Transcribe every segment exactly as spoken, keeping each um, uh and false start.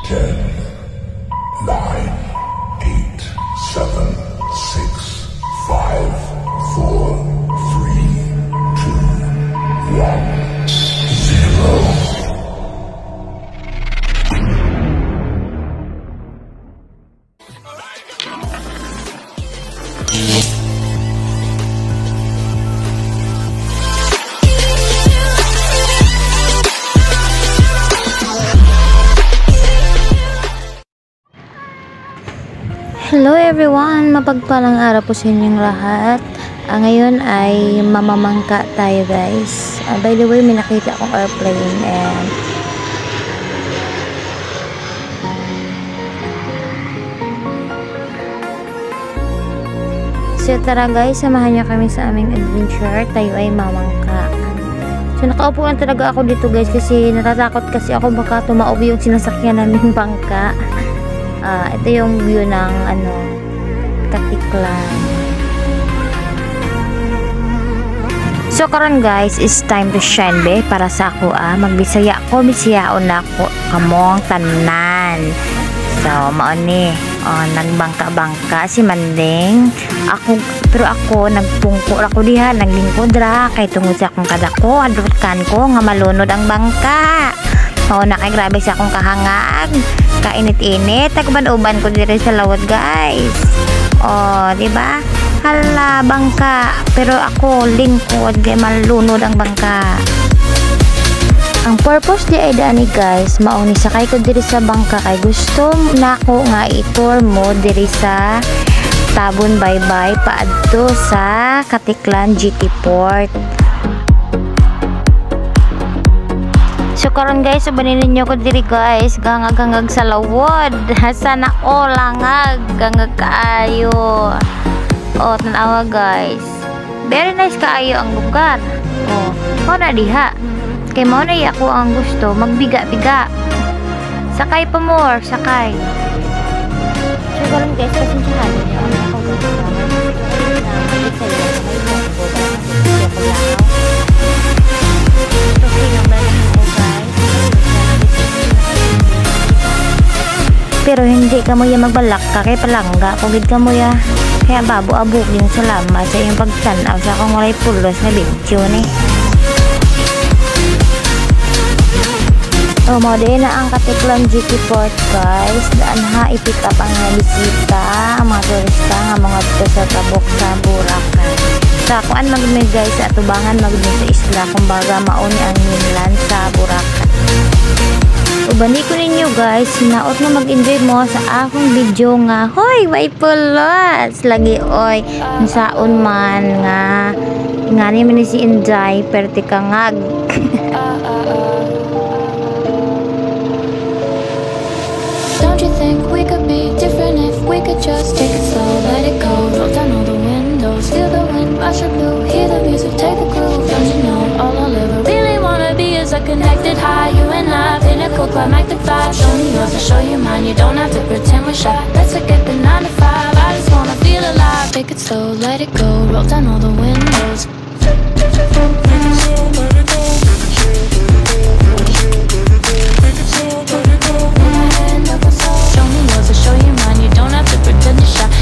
ten, nine, eight, seven, six, five, four, three, two, one, zero. Hello everyone! Mapagpalang araw po sa inyong lahat. Ah, ngayon ay mamamangka tayo guys. Ah, by the way, may nakita akong airplane and so tara guys, samahan niyo kami sa aming adventure. Tayo ay mamangka. So nakaupo lang talaga ako dito guys kasi natatakot kasi ako baka tumaob yung sinasakyan naming bangka. Uh, ito yung view ng ano, Katiklan. So karon guys, it's time to shine be para sa ako ah. Magbisaya ko, bisiyaon na ako kamong tanan. So mao ni, oh, nagbangka-bangka si Manding. Ako pero ako nagpungko ako diha, naglingkod ra kay tungod sa akong kadako, adutkan ko nga malunod ang bangka. Oh, nakay grabe sa akong kahangag. Kainit-init. Tagban-uban ko diri sa lawad, guys. Oh, di ba? Hala, bangka. Pero ako lingkod kay malunod ang bangka. Ang purpose di ay dani, guys, mao ni sakay ko diri sa bangka kay gusto nako nga i-tour mo diri sa Tabon Baybay paadto sa Katiklan G T Port. So karon guys, sabanin ninyo ko diri guys, gangag-gangag sa lawod. Sana o langag, gangag kaayo. O tanawa guys. Very nice kaayo ang lugar. O, mo na diha. Kay mo na ako ang gusto, magbiga-biga. Sakay pa more, sakay. So karon guys, pasensyahan niyo ang ako guys. Pero hindi ka mo ya magbalak ka kay palangga kugid ka mo ya kaya babo abuk din salamat sa iyong pagtanaw sa akong walay pulos na video ni. O mo din na ang Katiklan G T Port guys, daan ha i-pick up ang mga bisita, ang mga turista nga mga dito sa tabok sa Boracay. Sa kuan magmi guys sa atubangan magmi sa isla kumbaga mao ni ang mainland sa Boracay. Ubani ko ninyo guys, hinaot na mag-enjoy mo sa akong video nga hoy, may pulos lagi oy, saon man nga nga ni man si Zhai perti kangag. Don't you think we could be different if we could just take it slow, let it go, roll down all the windows, feel the wind rush your blue, hear the music, take the groove. Don't you know all I'll ever really wanna be is a connected high, you and I, pinnacle, climb like the vibe. Show me yours, I'll show you mine, you don't have to pretend we're shy. Let's forget the nine to five, I just wanna feel alive. Take it slow, let it go, roll down all the windows. Show me yours, I'll show you mine, you don't have to pretend you're shy.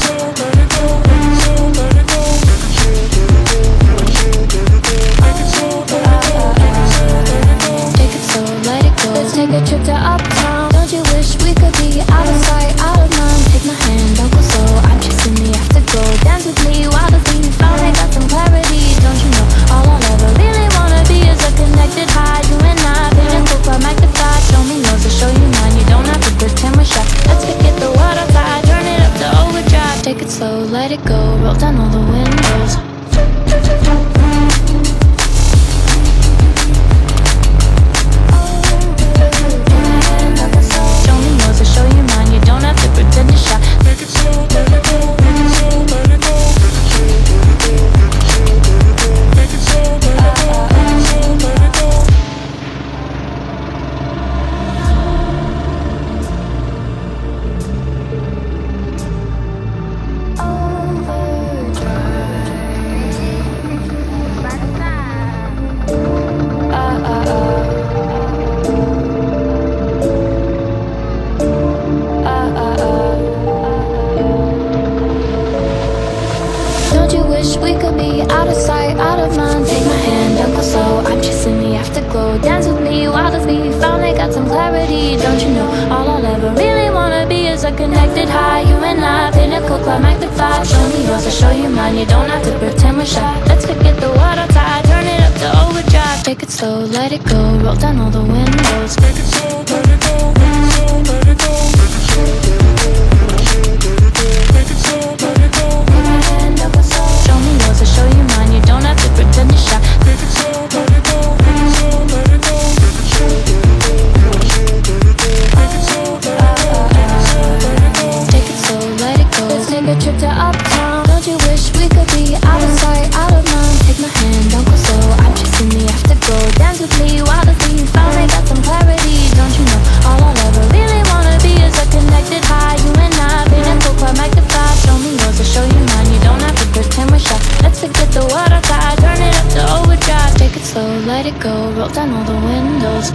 Take a trip to uptown. Don't you wish we could be out of sight, out of mind? Take my hand, don't go slow. I'm chasing the afterglow. Dance with me while the beat finally got some clarity. Don't you know all I'll ever really wanna be is a connected high. You and I, pinnacle, climb like the vibe. Show me yours, I'll show you mine. You don't have to pretend we're shy. Let's forget the world outside, turn it up to overdrive. Take it slow, let it go, roll down all the windows. clarity. Don't you know, all I'll ever really wanna be is a connected high. You and I, pinnacle, climactic vibe. Show me yours, I'll show you mine. You don't have to pretend we're shy. Let's forget the water tide, turn it up to overdrive. Take it slow, let it go, roll down all the windows. Take it slow, let it go, take it slow, let it go, take it slow, take it slow, let it go. Put my hand up my soul. Show me yours, I'll show you mine. You don't have to pretend you're shy. Take it slow, let it go, take it slow, let it go, take it slow, take it slow, take it slow, let it go. Let's take a trip to uptown. Don't you wish we could be out of sight, out of mind? Take my hand, don't go slow. I'm chasing the afterglow. Dance with me while the theme finally got some clarity. Don't you know, all I'll ever really wanna be is a connected high. You and I, pinnacle, climactic vibe. Show me yours, I'll show you mine. You don't have to pretend we're shy. Let's forget the water tide, turn it up to overdrive. Take it slow, let it go, roll down all the windows.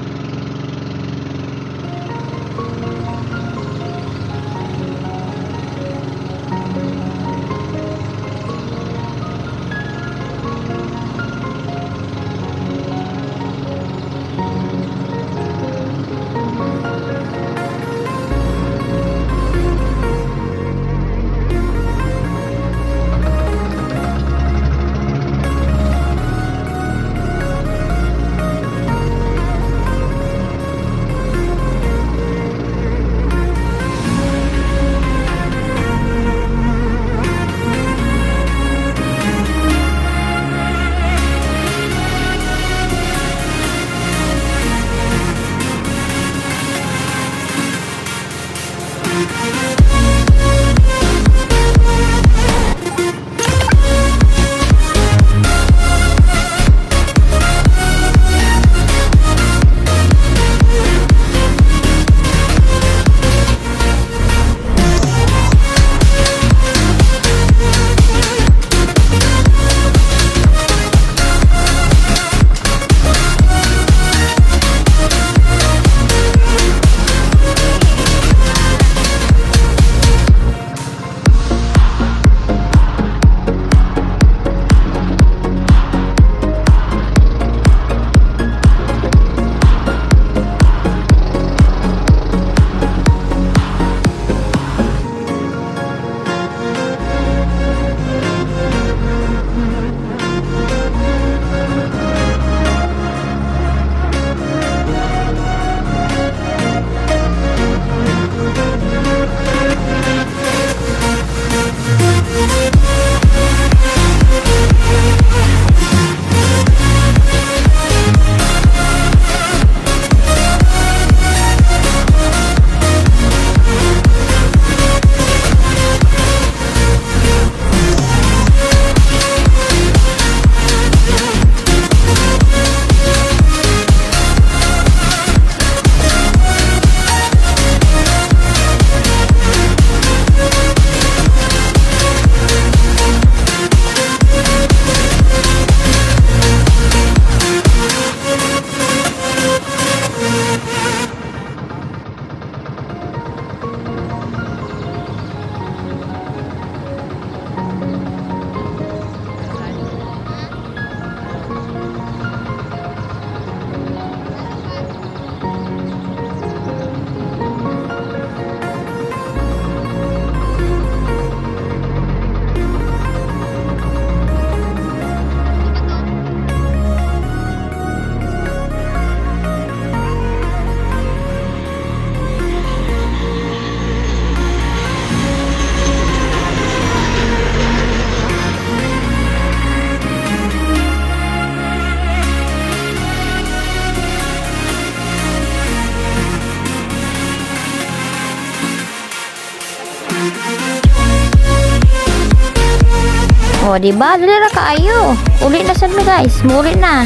O, diba? Dali ra kaayo. Uli na sad mi guys. Muli na.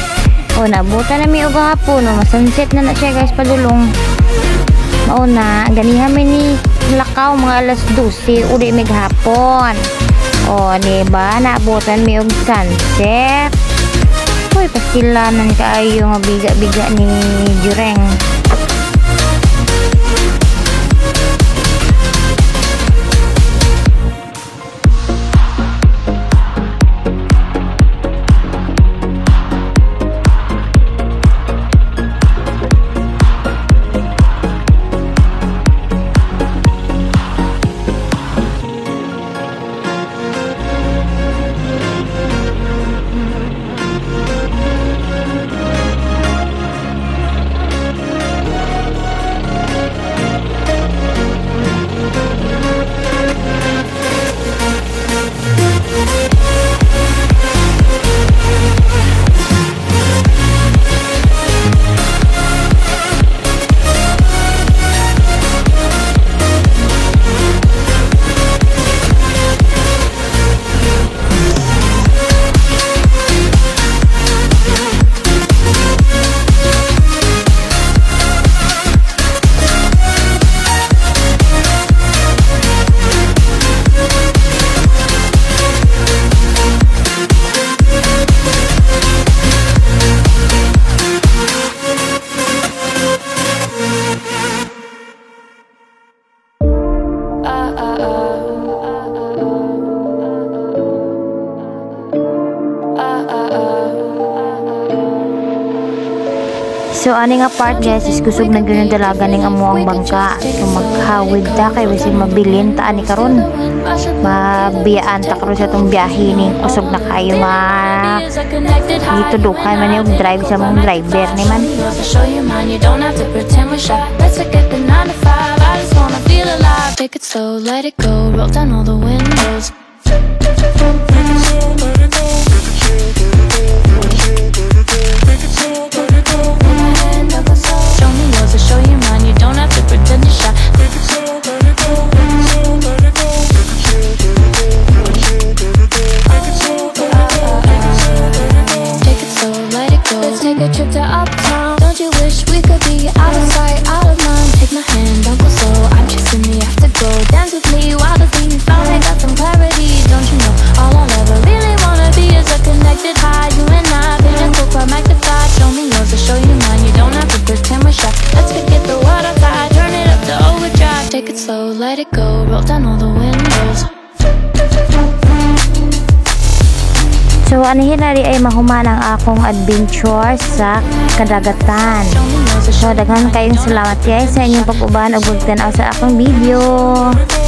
O, nabuta na mi og hapon. O, masunset na na siya guys padulong. Mao na, ganihan mi ni lakaw mga alas dose. Uli mi gahapon. O, diba? Naabutan mi og sunset. Uy, pastilanan kaayo nga biga-biga ni Juring. So ani nga part guys is kusog na gyud dalaga ning amo ang bangka. So maghawid ta kay bisin mabilin ta ani karon. Mabiyaan ta karon sa tong biyahe ni kusog na kayo ma dito dukay man yung drive sa mong driver ni man. Take it slow, let it go, roll down all the windows. Show me yours or show you mine, you don't have to pretend you're shy. Take it slow, let it go, take it slow, let it go, take it slow, let it go. Let's take a trip to uptown. Don't you wish we could be out of sight, out of mind? Take my hand, don't go slow, I'm chasing the afterglow. Dance with me while the beat finally got some clarity. Don't you know, all I'll ever really wanna be is a connected high. You and I, pinnacle quite magnified. Show me yours or show you mine, you don't have to pretend we're shy. Let's forget the world outside, turn it up to overdrive. Take it slow, let it go, roll down all the windows. So anihin na rin ay mahuman ang akong adventure sa kadagatan. So daghan kayong salamat guys sa inyong pag-uban o pagtanaw sa akong video.